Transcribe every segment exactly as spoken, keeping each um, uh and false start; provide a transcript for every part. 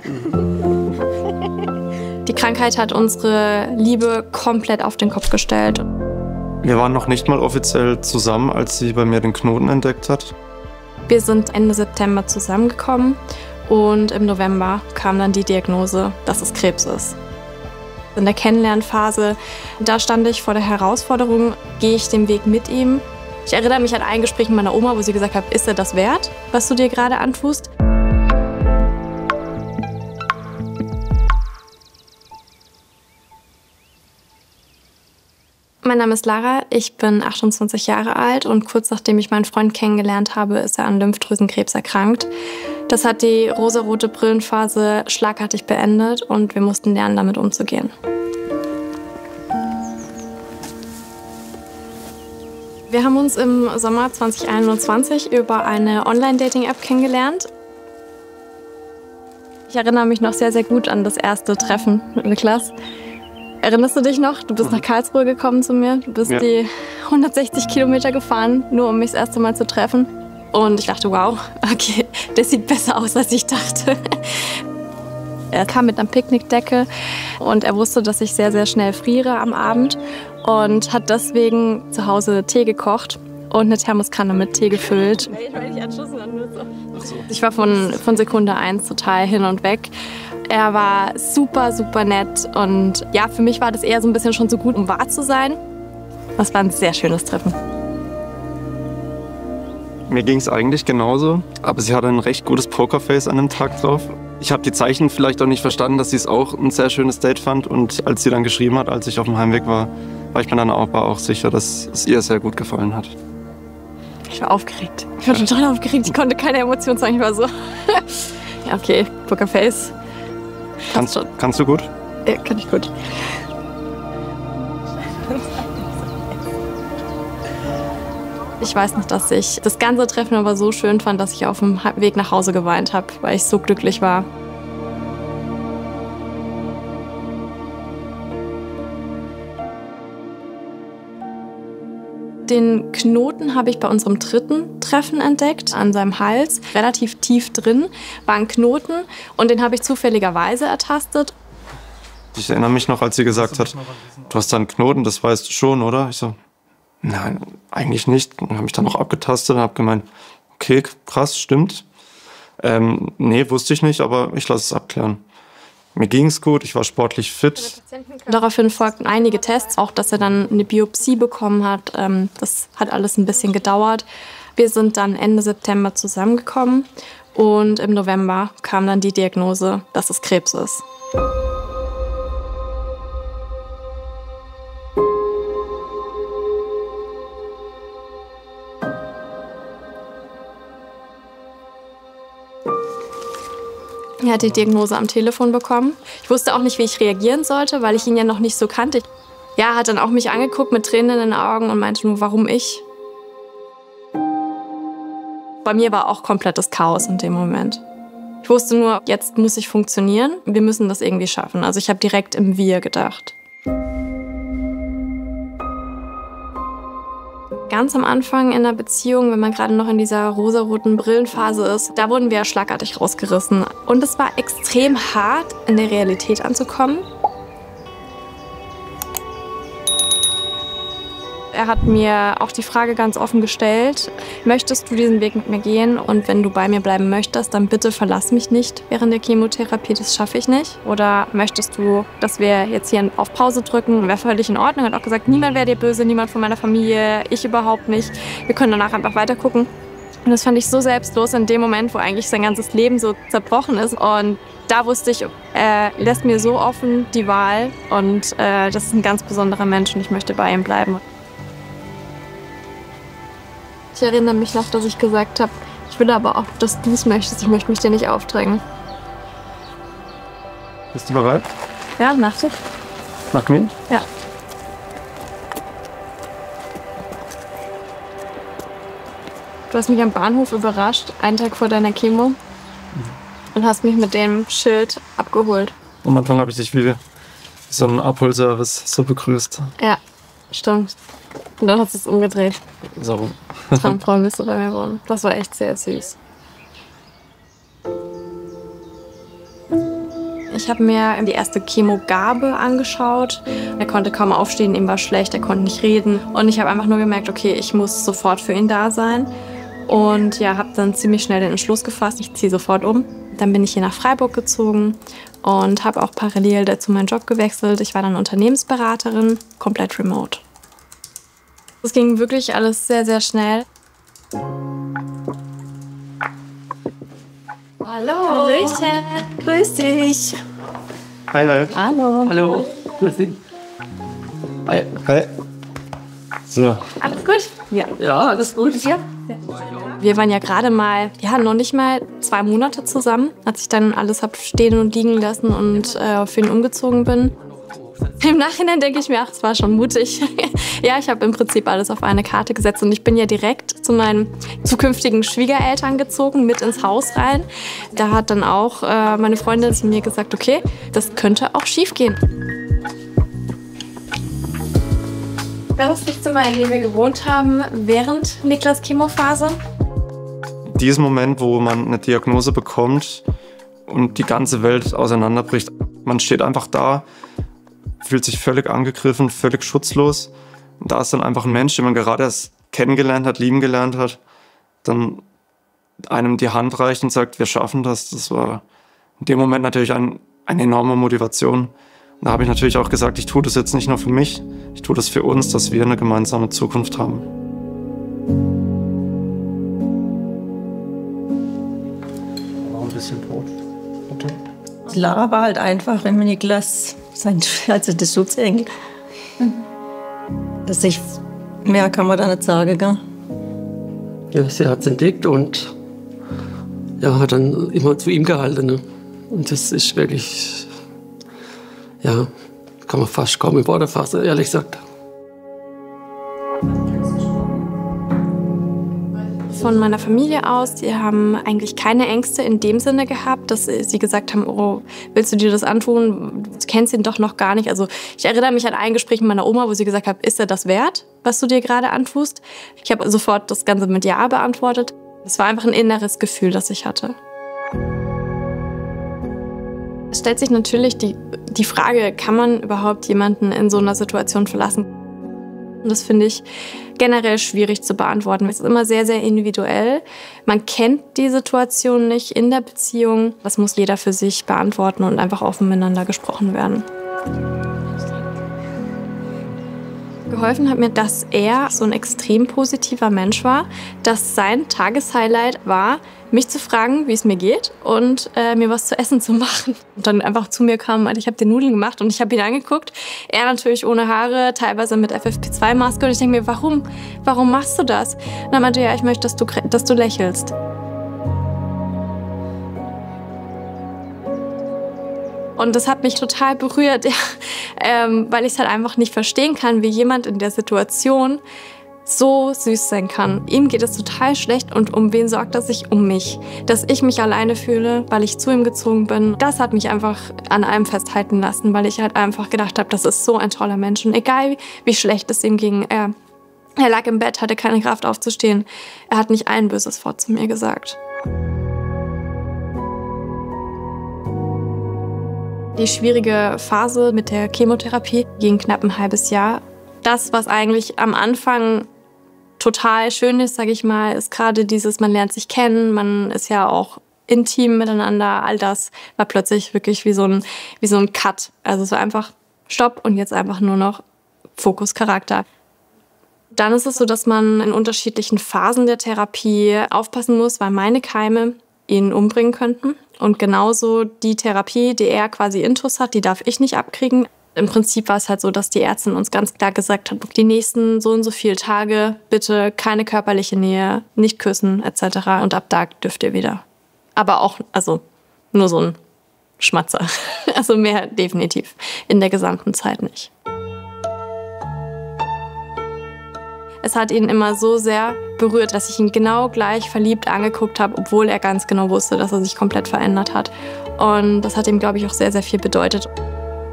Die Krankheit hat unsere Liebe komplett auf den Kopf gestellt. Wir waren noch nicht mal offiziell zusammen, als sie bei mir den Knoten entdeckt hat. Wir sind Ende September zusammengekommen und im November kam dann die Diagnose, dass es Krebs ist. In der Kennenlernphase, da stand ich vor der Herausforderung, gehe ich den Weg mit ihm? Ich erinnere mich an ein Gespräch mit meiner Oma, wo sie gesagt hat, ist er das wert, was du dir gerade antust? Mein Name ist Lara, ich bin achtundzwanzig Jahre alt und kurz nachdem ich meinen Freund kennengelernt habe, ist er an Lymphdrüsenkrebs erkrankt. Das hat die rosarote Brillenphase schlagartig beendet und wir mussten lernen, damit umzugehen. Wir haben uns im Sommer zweitausendeinundzwanzig über eine Online-Dating-App kennengelernt. Ich erinnere mich noch sehr, sehr gut an das erste Treffen mit Niklas. Erinnerst du dich noch? Du bist nach Karlsruhe gekommen zu mir. Du bist ja. die hundertsechzig Kilometer gefahren, nur um mich das erste Mal zu treffen. Und ich dachte, wow, okay, das sieht besser aus, als ich dachte. Er kam mit einer Picknickdecke und er wusste, dass ich sehr, sehr schnell friere am Abend und hat deswegen zu Hause Tee gekocht und eine Thermoskanne mit Tee gefüllt. Ich war von, von Sekunde eins total hin und weg. Er war super, super nett und ja, für mich war das eher so ein bisschen schon so gut, um wahr zu sein. Das war ein sehr schönes Treffen. Mir ging es eigentlich genauso, aber sie hatte ein recht gutes Pokerface an dem Tag drauf. Ich habe die Zeichen vielleicht auch nicht verstanden, dass sie es auch ein sehr schönes Date fand. Und als sie dann geschrieben hat, als ich auf dem Heimweg war, war ich mir dann auch, war auch sicher, dass es ihr sehr gut gefallen hat. Ich war aufgeregt. Ich war total aufgeregt. Ich konnte keine Emotionen zeigen. Ich war so, ja okay, Pokerface. Kannst, kannst du gut? Ja, kann ich gut. Ich weiß noch, dass ich das ganze Treffen aber so schön fand, dass ich auf dem Weg nach Hause geweint habe, weil ich so glücklich war. Den Knoten habe ich bei unserem dritten Treffen entdeckt, an seinem Hals. Relativ tief drin war ein Knoten und den habe ich zufälligerweise ertastet. Ich erinnere mich noch, als sie gesagt hat, du hast da einen Knoten, das weißt du schon, oder? Ich so, nein, eigentlich nicht. Dann habe ich dann noch abgetastet und habe gemeint, okay, krass, stimmt. Ähm, nee, wusste ich nicht, aber ich lasse es abklären. Mir ging es gut, ich war sportlich fit. Daraufhin folgten einige Tests, auch dass er dann eine Biopsie bekommen hat. Das hat alles ein bisschen gedauert. Wir sind dann Ende September zusammengekommen und im November kam dann die Diagnose, dass es Krebs ist. Er hat die Diagnose am Telefon bekommen. Ich wusste auch nicht, wie ich reagieren sollte, weil ich ihn ja noch nicht so kannte. Ja, er hat dann auch mich angeguckt mit Tränen in den Augen und meinte nur, warum ich? Bei mir war auch komplettes Chaos in dem Moment. Ich wusste nur, jetzt muss ich funktionieren. Wir müssen das irgendwie schaffen. Also ich habe direkt im Wir gedacht. Ganz am Anfang in der Beziehung, wenn man gerade noch in dieser rosaroten Brillenphase ist, da wurden wir schlagartig rausgerissen. Und es war extrem hart, in der Realität anzukommen. Er hat mir auch die Frage ganz offen gestellt, möchtest du diesen Weg mit mir gehen? Und wenn du bei mir bleiben möchtest, dann bitte verlass mich nicht während der Chemotherapie, das schaffe ich nicht. Oder möchtest du, dass wir jetzt hier auf Pause drücken? Wäre völlig in Ordnung. Er hat auch gesagt, niemand wäre dir böse, niemand von meiner Familie, ich überhaupt nicht. Wir können danach einfach weiter gucken. Und das fand ich so selbstlos in dem Moment, wo eigentlich sein ganzes Leben so zerbrochen ist. Und da wusste ich, er lässt mir so offen die Wahl. Und äh, das ist ein ganz besonderer Mensch und ich möchte bei ihm bleiben. Ich erinnere mich noch, dass ich gesagt habe, ich will aber auch, dass du es möchtest. Ich möchte mich dir nicht aufdrängen. Bist du bereit? Ja, Nachtisch. Nach mir? Ja. Du hast mich am Bahnhof überrascht, einen Tag vor deiner Chemo. Mhm. Und hast mich mit dem Schild abgeholt. Am Anfang habe ich dich wie so einen Abholservice so begrüßt. Ja, stimmt. Und dann hat es umgedreht. So. Traumfrau bist du bei mir geworden. Das war echt sehr süß. Ich habe mir die erste Chemogabe angeschaut. Er konnte kaum aufstehen, ihm war schlecht, er konnte nicht reden. Und ich habe einfach nur gemerkt, okay, ich muss sofort für ihn da sein. Und ja, habe dann ziemlich schnell den Entschluss gefasst, ich ziehe sofort um. Dann bin ich hier nach Freiburg gezogen und habe auch parallel dazu meinen Job gewechselt. Ich war dann Unternehmensberaterin, komplett remote. Es ging wirklich alles sehr, sehr schnell. Hallo. Hallöchen. Grüß dich. Hi, hi. Hallo. Hallo. Grüß dich. Hi. Hi. So. Alles gut? Ja. Ja, alles gut. Ja. Wir waren ja gerade mal, ja, noch nicht mal zwei Monate zusammen, als ich dann alles habe stehen und liegen lassen und äh, für ihn umgezogen bin. Im Nachhinein denke ich mir, ach, es war schon mutig. Ja, ich habe im Prinzip alles auf eine Karte gesetzt und ich bin ja direkt zu meinen zukünftigen Schwiegereltern gezogen, mit ins Haus rein. Da hat dann auch äh, meine Freundin zu mir gesagt, okay, das könnte auch schief gehen. Das Zimmer, in dem wir gewohnt haben, während Niklas Chemophase. Diesen Moment, wo man eine Diagnose bekommt und die ganze Welt auseinanderbricht. Man steht einfach da, fühlt sich völlig angegriffen, völlig schutzlos. Und da ist dann einfach ein Mensch, den man gerade erst kennengelernt hat, lieben gelernt hat, dann einem die Hand reicht und sagt, wir schaffen das. Das war in dem Moment natürlich ein, eine enorme Motivation. Und da habe ich natürlich auch gesagt, ich tue das jetzt nicht nur für mich, ich tue das für uns, dass wir eine gemeinsame Zukunft haben. Noch ein bisschen Brot. Okay. Lara war halt einfach, wenn man Niklas, sein, also der Schutzengel. Das ich, mehr kann man da nicht sagen, gell? Ja, sie hat es entdeckt und ja, hat dann immer zu ihm gehalten. Ne? Und das ist wirklich, ja, kann man fast kaum in Worte fassen, ehrlich gesagt. Von meiner Familie aus, die haben eigentlich keine Ängste in dem Sinne gehabt, dass sie gesagt haben, oh, willst du dir das antun? Du kennst ihn doch noch gar nicht. Also ich erinnere mich an ein Gespräch mit meiner Oma, wo sie gesagt hat, ist er das wert, was du dir gerade antust? Ich habe sofort das Ganze mit Ja beantwortet. Es war einfach ein inneres Gefühl, das ich hatte. Es stellt sich natürlich die, die Frage, kann man überhaupt jemanden in so einer Situation verlassen? Und das finde ich generell schwierig zu beantworten. Es ist immer sehr, sehr individuell. Man kennt die Situation nicht in der Beziehung. Das muss jeder für sich beantworten und einfach offen miteinander gesprochen werden. Geholfen hat mir, dass er so ein extrem positiver Mensch war, dass sein Tageshighlight war, mich zu fragen, wie es mir geht und äh, mir was zu essen zu machen. Und dann einfach zu mir kam, ich habe dir Nudeln gemacht und ich habe ihn angeguckt. Er natürlich ohne Haare, teilweise mit F F P zwei Maske und ich denke mir, warum? Warum machst du das? Und dann meinte er, ja, ich möchte, dass du, dass du lächelst. Und das hat mich total berührt, ja, ähm, weil ich es halt einfach nicht verstehen kann, wie jemand in der Situation so süß sein kann. Ihm geht es total schlecht und um wen sorgt er sich? Um mich. Dass ich mich alleine fühle, weil ich zu ihm gezogen bin, das hat mich einfach an allem festhalten lassen, weil ich halt einfach gedacht habe, das ist so ein toller Mensch. Und egal, wie schlecht es ihm ging, er, er lag im Bett, hatte keine Kraft aufzustehen. Er hat nicht ein böses Wort zu mir gesagt. Die schwierige Phase mit der Chemotherapie ging knapp ein halbes Jahr. Das, was eigentlich am Anfang total schön ist, sage ich mal, ist gerade dieses, man lernt sich kennen, man ist ja auch intim miteinander. All das war plötzlich wirklich wie so ein, wie so ein Cut. Also es war einfach Stopp und jetzt einfach nur noch Fokus Charakter. Dann ist es so, dass man in unterschiedlichen Phasen der Therapie aufpassen muss, weil meine Keime ihn umbringen könnten. Und genauso die Therapie, die er quasi intus hat, die darf ich nicht abkriegen. Im Prinzip war es halt so, dass die Ärztin uns ganz klar gesagt hat, die nächsten so und so viele Tage bitte keine körperliche Nähe, nicht küssen et cetera. Und ab da dürft ihr wieder. Aber auch, also nur so ein Schmatzer. Also mehr definitiv in der gesamten Zeit nicht. Es hat ihn immer so sehr berührt, dass ich ihn genau gleich verliebt angeguckt habe, obwohl er ganz genau wusste, dass er sich komplett verändert hat. Und das hat ihm, glaube ich, auch sehr, sehr viel bedeutet.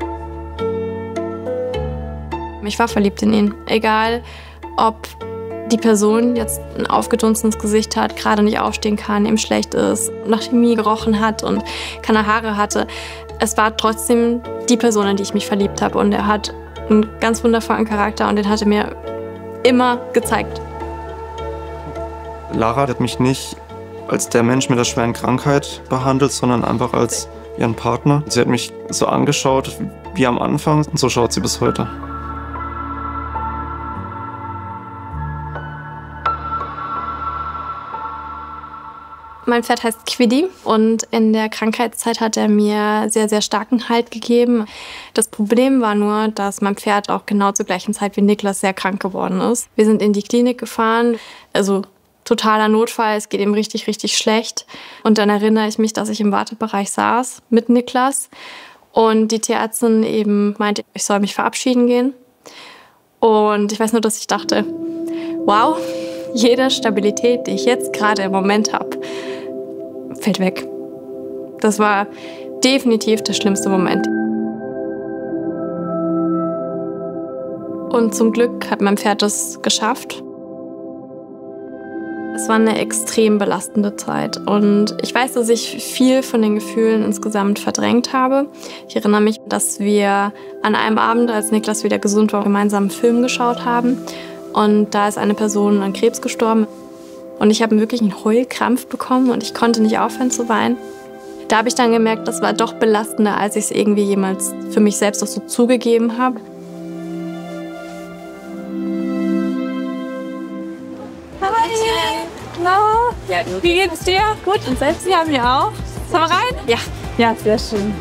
Ich war verliebt in ihn. Egal, ob die Person jetzt ein aufgedunsenes Gesicht hat, gerade nicht aufstehen kann, ihm schlecht ist, nach Chemie gerochen hat und keine Haare hatte. Es war trotzdem die Person, in die ich mich verliebt habe. Und er hat einen ganz wundervollen Charakter und den hat er mir immer gezeigt. Lara hat mich nicht als der Mensch mit der schweren Krankheit behandelt, sondern einfach als ihren Partner. Sie hat mich so angeschaut wie am Anfang und so schaut sie bis heute. Mein Pferd heißt Quiddy und in der Krankheitszeit hat er mir sehr, sehr starken Halt gegeben. Das Problem war nur, dass mein Pferd auch genau zur gleichen Zeit wie Niklas sehr krank geworden ist. Wir sind in die Klinik gefahren, also totaler Notfall, es geht ihm richtig, richtig schlecht. Und dann erinnere ich mich, dass ich im Wartebereich saß mit Niklas und die Tierärztin eben meinte, ich soll mich verabschieden gehen. Und ich weiß nur, dass ich dachte, wow, jede Stabilität, die ich jetzt gerade im Moment habe, fällt weg. Das war definitiv der schlimmste Moment. Und zum Glück hat mein Pferd das geschafft. Es war eine extrem belastende Zeit und ich weiß, dass ich viel von den Gefühlen insgesamt verdrängt habe. Ich erinnere mich, dass wir an einem Abend, als Niklas wieder gesund war, gemeinsam einen Film geschaut haben und da ist eine Person an Krebs gestorben. Und ich habe wirklich einen Heulkrampf bekommen und ich konnte nicht aufhören zu weinen. Da habe ich dann gemerkt, das war doch belastender, als ich es irgendwie jemals für mich selbst auch so zugegeben habe. Hi! Na? Ja, wie geht's dir? Gut, und selbst? Sie haben ja auch. Sollen wir rein? Ja. Ja, sehr schön.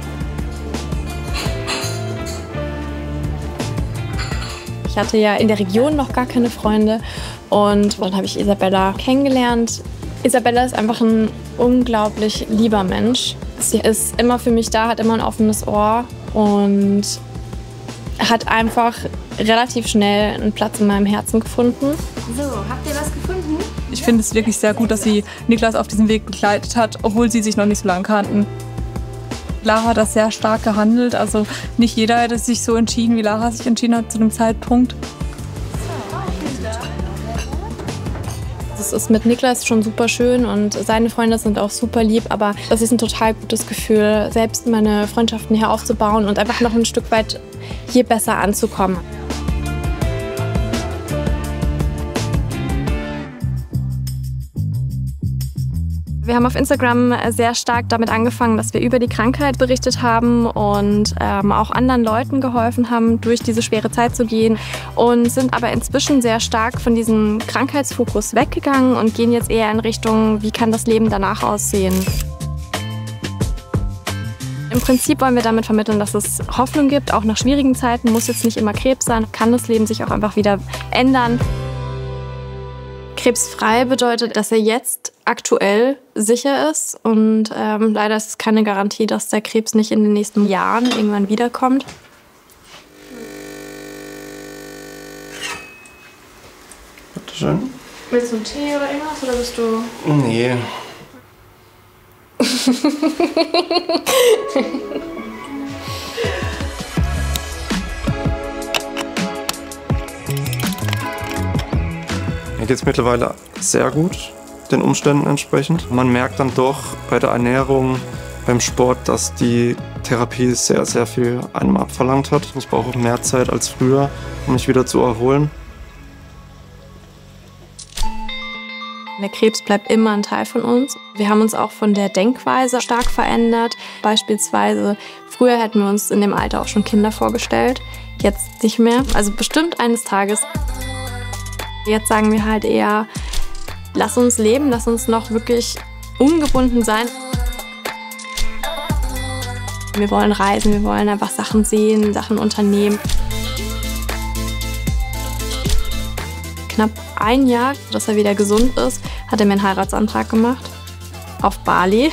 Ich hatte ja in der Region noch gar keine Freunde und dann habe ich Isabella kennengelernt. Isabella ist einfach ein unglaublich lieber Mensch. Sie ist immer für mich da, hat immer ein offenes Ohr und hat einfach relativ schnell einen Platz in meinem Herzen gefunden. So, habt ihr was gefunden? Ich finde es wirklich sehr gut, dass sie Niklas auf diesem Weg begleitet hat, obwohl sie sich noch nicht so lange kannten. Lara hat das sehr stark gehandelt, also nicht jeder hätte sich so entschieden, wie Lara sich entschieden hat zu dem Zeitpunkt. Es ist mit Niklas schon super schön und seine Freunde sind auch super lieb, aber das ist ein total gutes Gefühl, selbst meine Freundschaften hier aufzubauen und einfach noch ein Stück weit hier besser anzukommen. Wir haben auf Instagram sehr stark damit angefangen, dass wir über die Krankheit berichtet haben und ähm, auch anderen Leuten geholfen haben, durch diese schwere Zeit zu gehen und sind aber inzwischen sehr stark von diesem Krankheitsfokus weggegangen und gehen jetzt eher in Richtung, wie kann das Leben danach aussehen. Im Prinzip wollen wir damit vermitteln, dass es Hoffnung gibt, auch nach schwierigen Zeiten, muss jetzt nicht immer Krebs sein, kann das Leben sich auch einfach wieder ändern. Krebsfrei bedeutet, dass er jetzt aktuell sicher ist und ähm, leider ist es keine Garantie, dass der Krebs nicht in den nächsten Jahren irgendwann wiederkommt. Bitte schön. Willst du einen Tee oder irgendwas oder bist du... Nee. Mir geht es mittlerweile sehr gut, den Umständen entsprechend. Man merkt dann doch bei der Ernährung, beim Sport, dass die Therapie sehr, sehr viel einem abverlangt hat. Ich brauche auch mehr Zeit als früher, um mich wieder zu erholen. Der Krebs bleibt immer ein Teil von uns. Wir haben uns auch von der Denkweise stark verändert. Beispielsweise, früher hätten wir uns in dem Alter auch schon Kinder vorgestellt, jetzt nicht mehr. Also bestimmt eines Tages. Jetzt sagen wir halt eher, lass uns leben, lass uns noch wirklich ungebunden sein. Wir wollen reisen, wir wollen einfach Sachen sehen, Sachen unternehmen. Knapp ein Jahr, dass er wieder gesund ist, hat er mir einen Heiratsantrag gemacht. Auf Bali.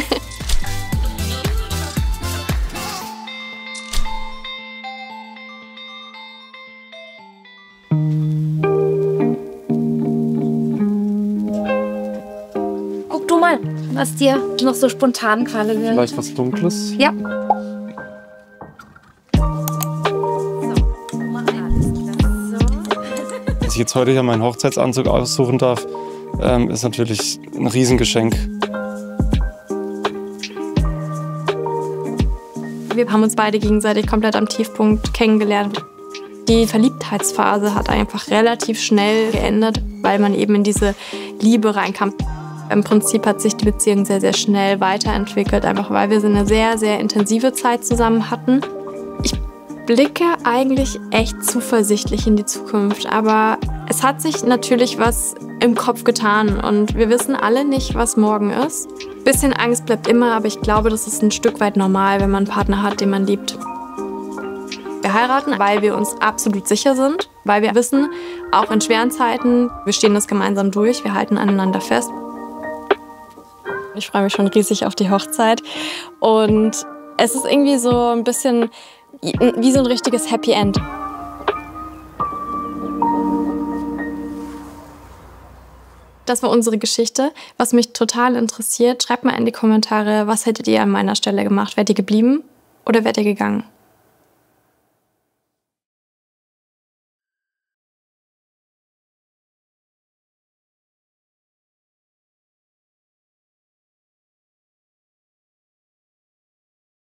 Guck du mal, was dir noch so spontan gefallen wird. Vielleicht was Dunkles? Ja. Sie ich jetzt heute hier meinen Hochzeitsanzug aussuchen darf, ähm, ist natürlich ein Riesengeschenk. Wir haben uns beide gegenseitig komplett am Tiefpunkt kennengelernt. Die Verliebtheitsphase hat einfach relativ schnell geendet, weil man eben in diese Liebe reinkam. Im Prinzip hat sich die Beziehung sehr, sehr schnell weiterentwickelt, einfach weil wir so eine sehr, sehr intensive Zeit zusammen hatten. Ich blicke eigentlich echt zuversichtlich in die Zukunft, aber es hat sich natürlich was im Kopf getan und wir wissen alle nicht, was morgen ist. Ein bisschen Angst bleibt immer, aber ich glaube, das ist ein Stück weit normal, wenn man einen Partner hat, den man liebt. Wir heiraten, weil wir uns absolut sicher sind, weil wir wissen, auch in schweren Zeiten, wir stehen das gemeinsam durch, wir halten aneinander fest. Ich freue mich schon riesig auf die Hochzeit und es ist irgendwie so ein bisschen wie so ein richtiges Happy End. Das war unsere Geschichte. Was mich total interessiert, schreibt mal in die Kommentare, was hättet ihr an meiner Stelle gemacht? Wärt ihr geblieben oder wärt ihr gegangen?